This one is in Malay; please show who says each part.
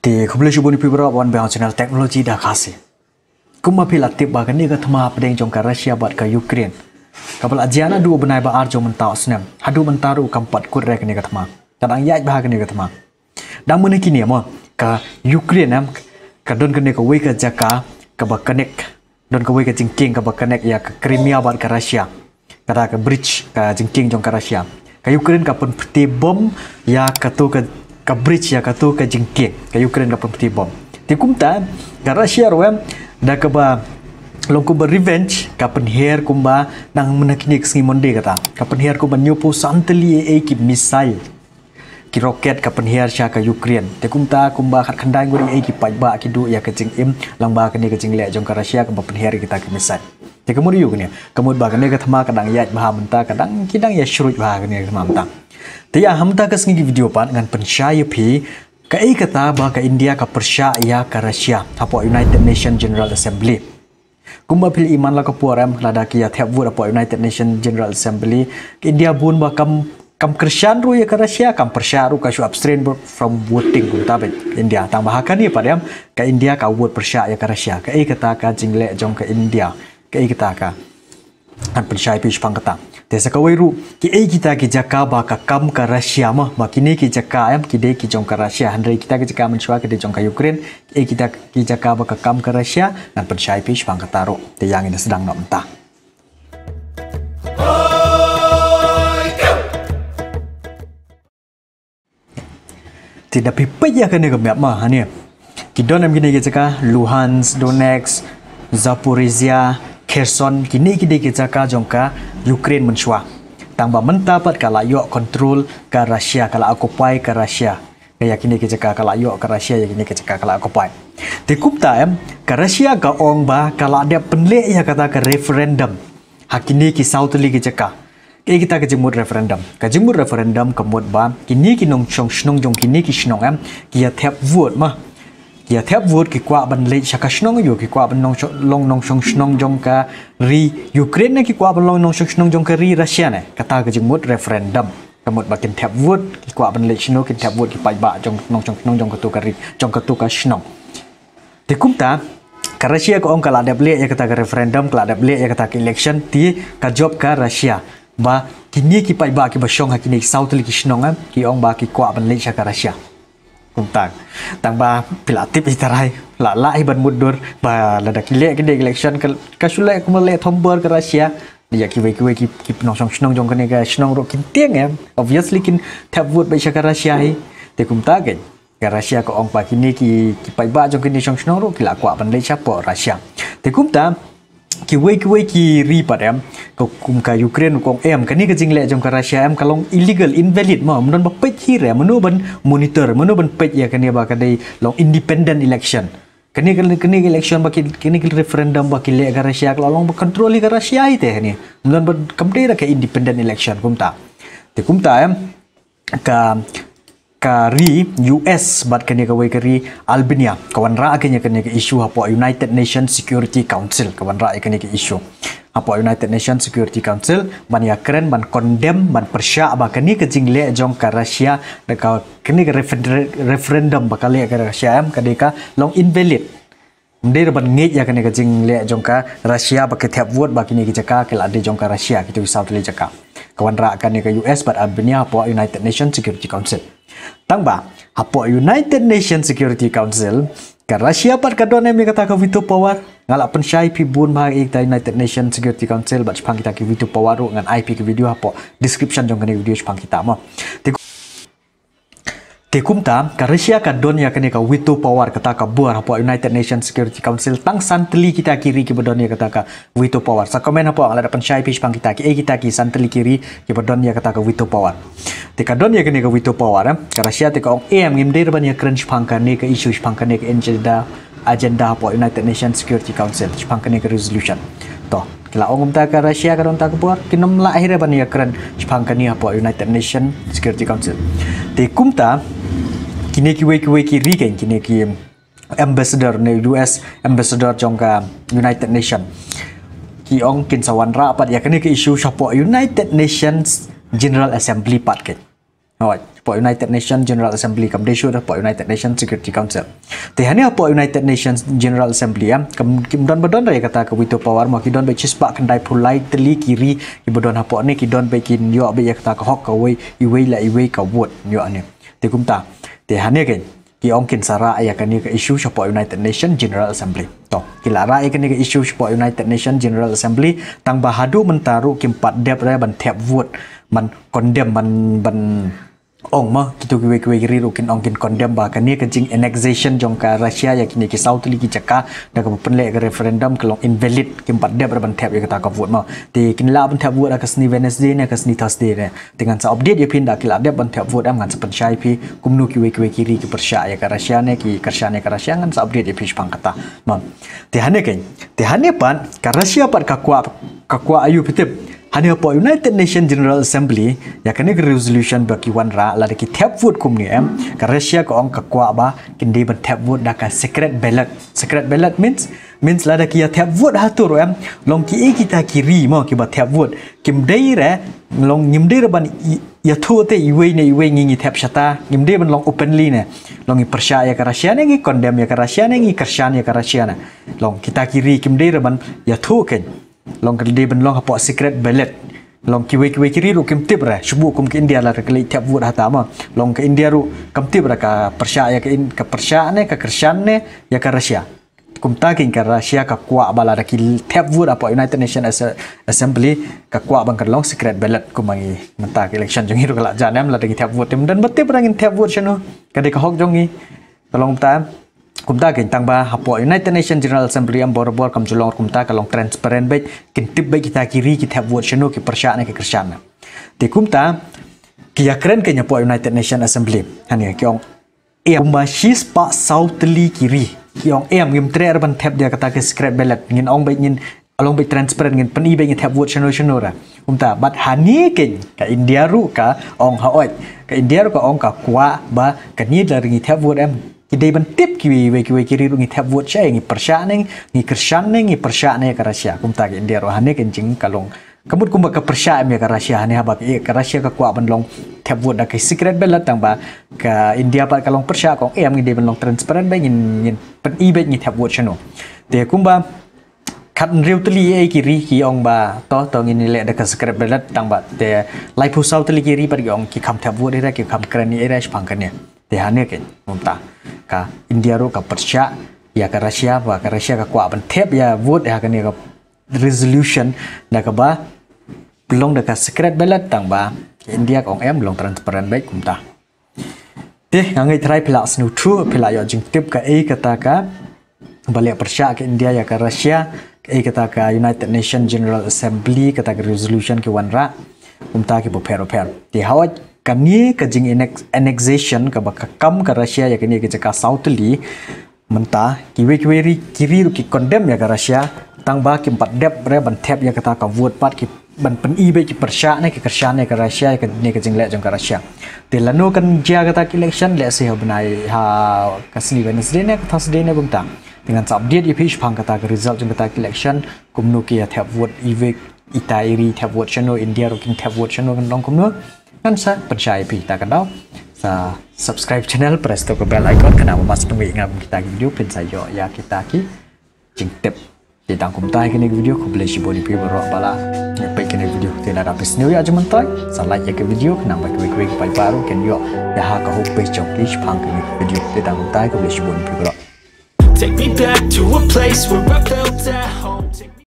Speaker 1: Thì không lấy chụp phi bro bọn bèo channel technology đã khá xí. Cũng mà phi là tiếp bà cái này cái thầm hạp đen trong cả Russia bật cả Ukraine. Các bạn ajiana dua benai ba ar trong mentau snem. Hadu mentaru kampat kur rek ni cái thầm hạp. Kadang yai bah cái này cái thầm hạp. Đang muốn kini mà cả Ukraine em cả don cái này cái cái jaka cái bạc connect don cái cái jingking cái bạc connect ya cái Crimea bật cả Russia. Kada cái bridge cái jingking trong cả Russia. Cái Ukraine cái peti bom ya cái bridge ya cái jingking cái Ukraine cái peti bom. Thì cũng ta cái Russia rồi em dah ke ba long ku revenge ka penher kumba nang menakini kesngi monde kata ka penher ku banyopo santeli ki missile ki roket ka penher sha ka Ukraine te kumta kumba khat khandai ngori ki pajba ki du ya ka jing im langba ka ni ka jing le jong ka Russia ka penher kita ki missile te kamur yu ne kamut ba ka ne ka thama kadang ya bah menta kadang kidang ya shruj bah ka ne thama menta te ya hamta ka sngi video pan ngan pensyai phi ka kata ba ka India ka persya ya ka Russia apo United Nations General Assembly kumba pil iman la ka puaram lada ki ya thep vur apo United Nations General Assembly India bun ba kam Christian ru ya ka Russia kam persya ru ka su abstain from voting kumta be India tang bahakan ni padam ka India ka vote persya ya ka Russia ka kata ka jingle jong ka India ka kata ka an pensyai pi pang kata desa kawai ru ki kita ki jaka ba ka kam ka Russia mah ba kini ki jaka ki de ki jong ka Russia handai kita ki jaka menshwa ki de jong ka Ukraine kita ki jaka ba ka kam ka Russia dan pensyai pi pang kata ru te yang ini sedang nak mentah tidak pipai ya kan ke map mah ni ki don am gini ki jaka Luhansk Donetsk Zaporizhia Kherson kini kide jaka jongka Ukraine menshwa tangba menta pat kala yo control ka Russia kala occupy ka Russia kaya kini jaka kala yo ka Russia ya kini jaka kala occupy ti kupta em ka Russia ka ong ba kala ada penle ya kata ka referendum hakini ki sautli ki jaka kita ke jemur referendum kemud ba kini ki nong chong snong jong kini ki snong em ki ya thep vote mah ya thep vote ki kwa ban le shaka snong yo ki kwa ban nong long nong shong snong jong ka ri Ukraine ki kwa ban long nong shong snong jong ka ri Russia ne kata ke jemut referendum kamut ba kin thep vote ki kwa ban le snong kin thep vote ki pai ba jong nong shong snong jong ka tu ka ri jong ka tu ka snong ti kumta ka Russia ko ong kala dep le ya kata ka referendum kala dep le ya kata ka election ti ka job ka Russia ba kini ki pai ba ki ba shong ha kini south li ki snong ki ong ba ki kwa ban le shaka Russia kumtang tang ba pilatip itarai la ban mudur ba la dak le ke election ka sule ko le thomber ka Russia dia ki nong snong jong ka snong ro kin tieng em obviously kin thap vote ba ka Russia hi te kumta ke ka Russia ko ong pa kini ki pai ba jong kin snong ro ki la kwa ban le cha po Russia te kumta ki ri padam ko kum ka Ukraine ko em kani ka jingle jong ka Russia em kalong illegal invalid ma mun ba pej hi re menu ban monitor menu ban pej ya kani ba ka dei long independent election kani election ba kini referendum ba ki le ka Russia kalong ba control ka Russia ite ni mun ba kamde ra ka independent election kumta te kumta em kari US bat kani ka kari Albania kawan ra kani ka issue hapo United Nations Security Council kawan ra kani ka issue hapo United Nations Security Council ban ya keren ban condemn ban persya ba kani ka jingle jong ka Russia da ka kani ka referendum ba kali ka Russia am kadi ka long invalid mde ban nge ya kani ka jingle jong ka Russia ba ka thap vote ba kini ka jaka kala de jong ka Russia kitu south le jaka kawan ra kani ka US bat Albania hapo United Nations Security Council tangba hapo United Nations Security Council ka Russia pat ka don mi kata ka veto power ngala pensyai pi bun ba ik United Nations Security Council bat pang kita ki veto power ru ngan IP ke video hapo description jong kani video pang kita mo te kumta ka Russia ka don ya kani ka veto power kata ka buar hapo United Nations Security Council tang santli kita kiri ki bodon ya kata ka veto power sa komen hapo ngala pensyai pi pang kita ki santli kiri ki bodon ya kata ka veto power te ka don ya kani ka veto power ka Russia te ka ong em ngim ban ya crunch pang kani ka issue pang kani ka agenda hapo United Nations Security Council pang kani ka resolution to kila ong ta ka Russia ka don ta ka buar kinom la akhirnya ban ya crunch pang kani hapo United Nations Security Council te kumta kini ki ri kan kini ki ambassador ne US ambassador jong ka United Nation ki ong kin sawan ra pat ya kini ki issue hapo United Nations General Assembly pat ke po United Nations General Assembly kam de sure po United Nations Security Council te hani po United Nations General Assembly kim don badon ya kata ke wito power ma ki don be chispa kendai pulai teli kiri ki badon hapo ni ki don be kin yo be ya kata ke hok ka wei iwei la iwei ka wot yo ani te kumta te hani ke ki ong kin sara ya kan ni ke issue po United Nations General Assembly to kila ra ya kan ni ke issue po United Nations General Assembly tang bahadu mentaru kim pat dep ra ban thep wot man condemn ban ong ma kitu kiwe kiri rukin ong kin condemn ba kan ni ke jing annexation jong ka Russia ya kini ki south li ki jaka da ka penle ke referendum ke long invalid kim pat dep ra ban thep ya kata ka vote ma ti kin la ban thep vote ka sni Wednesday ne ka sni Thursday ne dengan sa update ya pin da kila dep ban thep vote am ngan sa penchai pi kumnu kiwe kiri ki persya ya ka Russia ne ki kersane ka Russia ngan sa update ya pi pang kata ma ti hane pan ka Russia pat ka kwa ayu pitip hani po United Nations General Assembly ya kan resolution bagi wan ra la ki tap vote kum ni ka Russia ko ong ka kwa ba kin de ban tap vote da ka secret ballot means la da ki ya tap vote hatur long ki kita kiri mo ki ba tap vote kim dei re long nyim dei ban ya thu te iwe ngi tap shata nyim dei ban long openly ne long i persya ya ka Russia ne ngi condemn ya ka Russia ne ngi kersan ya ka Russia na long kita kiri kim dei ban ya thu ken long kali ben long apa secret ballot long kiwe kiri ru kim tip ra shubu kum ke India la kali tap vote hata ma long ke India ru kam tip ra ka persya ya ka persya ne ka kersan ne ya ka Russia kum ta kin ka Russia ka kwa bala da ki tap vote apa United Nations Assembly ka kwa bang ka long secret ballot kum mangi menta election jong hiru kala janam la da ki tap vote dan betul berangin tap vote chano ka de ka hok jong ni tolong ta kumta kin tang ba hapo United Nations General Assembly am bor kam julong kumta kalong transparent baik kin tip baik kita kiri kita vote chano ki persya ne ki kersan te kumta ki yakren ke nyapo United Nations Assembly hani ki ong kumba shis pa southly kiri ki ong ngim tre ban tap dia kata ke secret ballot ngin ong baik ngin along baik transparent ngin pen baik ngin tap vote chano ra kumta but hani kin ka India ru ka ong haot ka India ru ka ong ka kwa ba ka ni dari ngi tap vote Kidai ban tip kiwi kiri ru ngi tap vote cha ngi persya ne ngi kersan ne ngi persya ne ka Russia kumta ke India ro hane kencing kalong kamut kumba ka persya me ka Russia hane haba ka Russia ka kwa ban long tap vote da ke secret ballot tang ba ka India pa kalong persya kong ngi de ban long transparent ba ngin pen ngi tap vote chano te kumba kat riu teli kiri ki ong ba to ngin le da ka secret ballot tang ba te lai pu sau teli kiri par ong ki kam tap vote ra ki kam krani era spang kan ya te hane ke mumta ka India ro ka persya ya ka Russia ka kwa ban tap ya vote ya kan ya ka resolution da ka ba belong da ka secret ballot tang ba India kong belong transparent baik kumta te ngai try pila snu true pila yo jing tip ka kata ka balik persya ke India ya ka Russia kata ka United Nations General Assembly kata ka resolution ki wan ra kumta ki bo per te hawat kami kajing annexation ka baka kam ka Russia ya kini ke ka southly menta kiwe kiri ki condemn ya ka Russia tang ba ki pat dep re ban tap ya kata ka vote pat ki ban pen be ki persya ne ki kersan ne ka Russia ka ni ke jing le jong ka Russia te lanu kan ja kata election le se benai ha kasni Wednesday ne ka Thursday ne bumta dengan update ya page phang kata ka result jong kata election kumnu ki ya tap vote itairi tap vote chano India ro kin tap vote chano kan long kumnu kan sa percaya pi tak kenal sa subscribe channel press to bell icon kena masuk tunggu ingat kita video pin sayo ya kita ki jing tip di tangkum tai kini video ko boleh siboni pi baro bala ngepai kini video tidak habis new ya cuman tai sa like ya ke video kena bagi quick pai baru ken yo ya ha ka hope page jong please pang kini video di tangkum tai ko boleh siboni pi baro
Speaker 2: Take me back to a place where I felt at